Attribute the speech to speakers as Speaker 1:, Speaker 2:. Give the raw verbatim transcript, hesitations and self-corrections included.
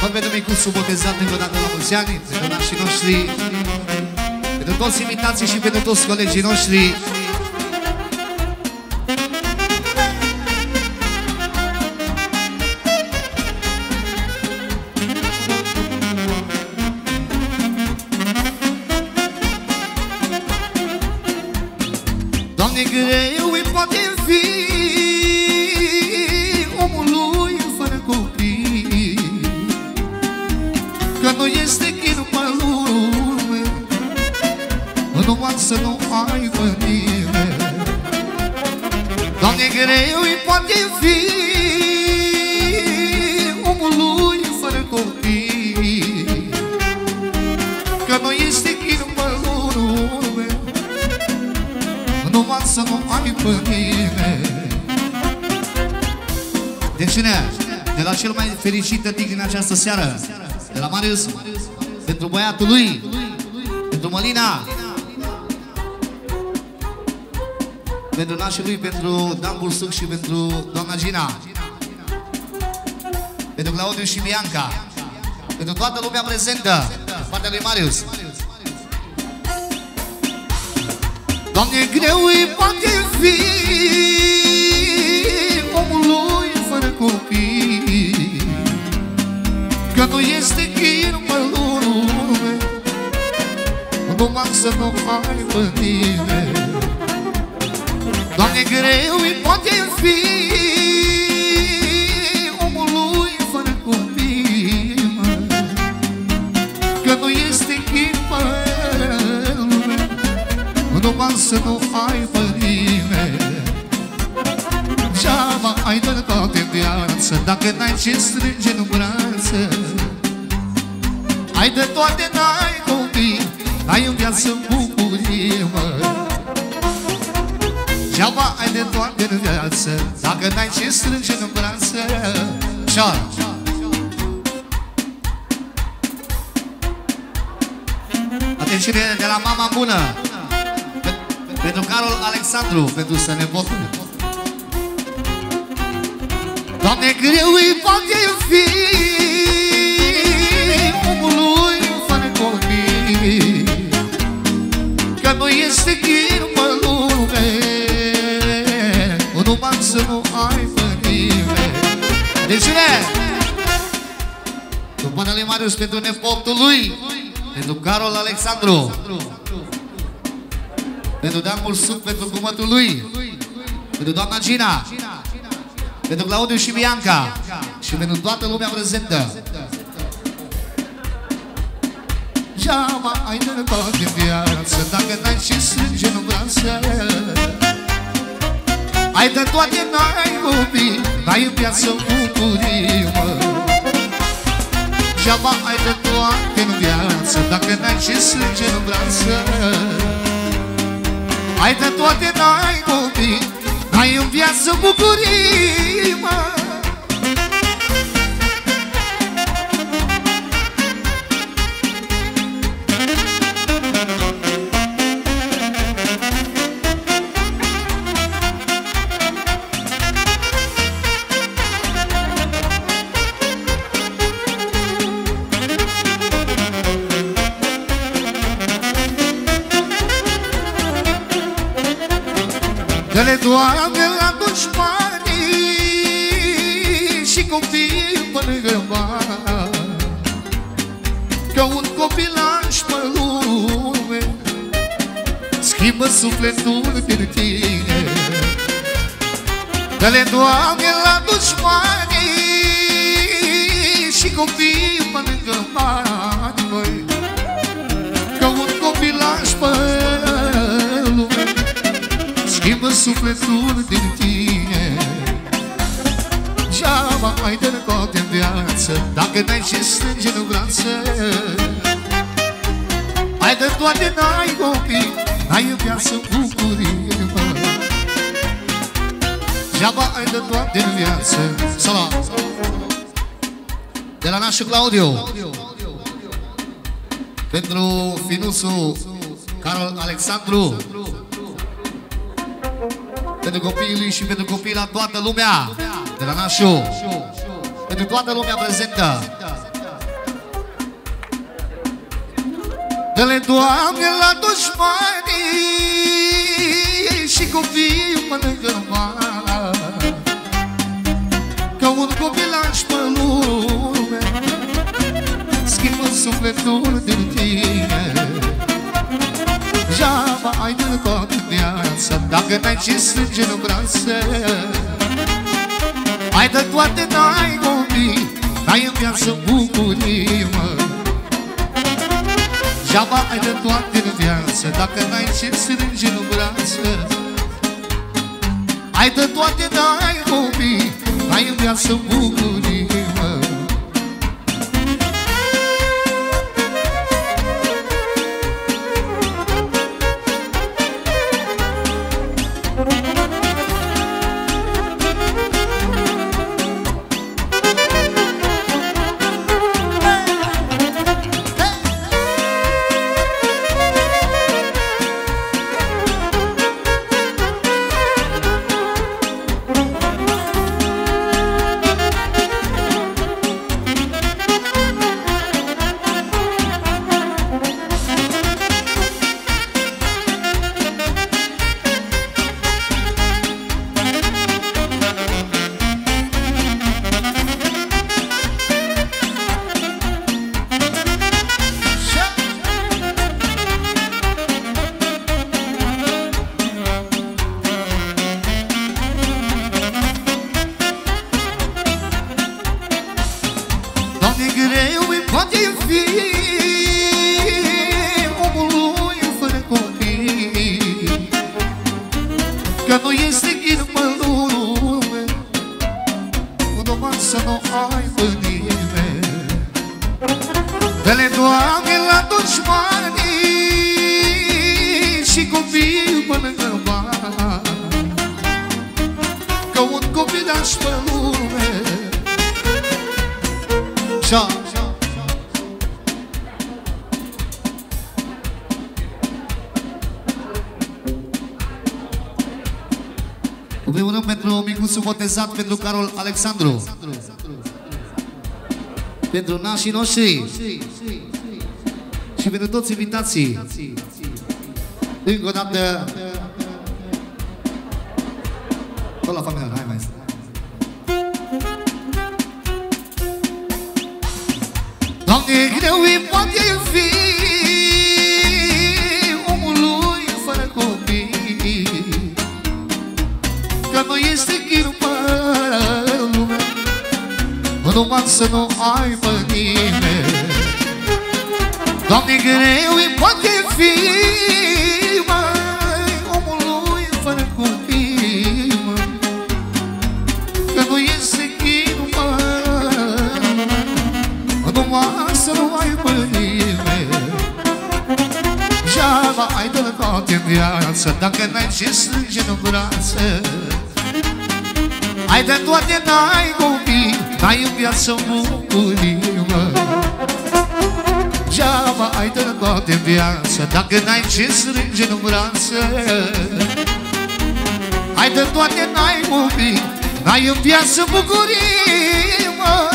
Speaker 1: Tot pentru micuțul botezat încă o dată la mulți ani, pentru nașii noștri, pentru toți invitații și pentru toți colegii noștri. Doamne, greu îi poate fi omului fără copii, că nu este chin pe lume, numai să nu ai pe nimeni. Doamne, greu îi poate fi omului fără copii, că nu este chin pe lume, numai să nu ai pe nimeni. Deci cine? De la cel mai fericit tătic din această seară, de la Marius, pentru băiatul lui, pentru Mălina, pentru nașul lui, pentru Dan Bursuc și pentru doamna Gina, pentru Claudiu și Bianca, pentru toată lumea prezentă, partea lui Marius. Doamne, greu îi poate fi omului fără copii, că nu este chin pe lume, numai să nu ai pe nimeni. Doamne, greu îi poate fi omului fără copii, că nu este chin pe lume, numai să nu ai pe nimeni. Degeaba ai de toate în viață dacă n-ai ce strânge în brațe. Ai de toate, n-ai copii, n-ai în viață bucurie, mă. Degeaba ai de toate în viață dacă n-ai ce strânge în brațe. Așa. Atenție de la mama bună, pentru Carol Alexandru, pentru sănepotul. Doamne, greu îi poate fi omului fără copii, că nu este chin pe lume, numai să nu ai pe nimeni. De cine? După lui Marius, pentru nepotul lui, pentru Carol Alexandru, pentru Dan Bursuc, pentru cumătul lui, pentru doamna Gina, pentru Claudiu și Bianca și pentru toată lumea prezentă. Degeaba ai de toate în viață dacă n-ai ce strânge în brațe. Ai de toate, n-ai copii, n-ai în viață bucurie, mă. Degeaba ai de toate în viață dacă n-ai ce strânge în brațe. Ai de toate, n-ai copii, n-ai în viață bucurii, mă. Dă-le, Doamne, la dușmanii și copii pe lângă bani, că un copilaș pe lume schimbă sufletul din tine. Dă-le, Doamne, la dușmanii și copii pe lângă bani, măi, că un copilaș pe lume schimbă sufletul din tine. Degeaba ai de toate în viață dacă n-ai ce strânge în brațe. Ai de toate, n-ai copii, n-ai în viață bucurie, mă. Degeaba ai de toate în viață. Salam! De la nașul Claudiu, pentru finuțul Carol Alexandru, pentru copiii lui și pentru copiii la toată lumea, de la nașul, pentru toată lumea prezentă. Dă-le, Doamne, la dușmanii și copiii mănâncă mala, ca un copilaș pe lume schimbă sufletul din tine. Degeaba ai de toată viața dacă n-ai ce strânge în brațe. Ai de toate, n-ai copii, n-ai în viață bucurii, mă. Degeaba ai de toate în viață dacă n-ai ce strânge în brațe. Ai de toate, n-ai copii, n-ai în viață bucurii, mă. Împreună pentru micuțul botezat, pentru Carol Alexandru, pentru nașii noștri și pentru toți invitații. Încă o dată tot la familia, hai mai. Doamne, greu îi poate fi omului fără copii, că nu este chin pe lume, numai să nu ai pe nimeni. Doamne, greu îi poate fi, măi, omului fără copii, măi, că nu este chin pe lume, numai să nu ai pe nimeni. Degeaba ai de toate în viață dacă n-ai ce strânge în brațe. Ai de toate, n-ai copii, n-ai în viață bucurii, mă. Degeaba ai de toate în viață dacă n-ai ce strânge în brațe. Ai de toate, n-ai copii, n-ai în viață bucurii, mă.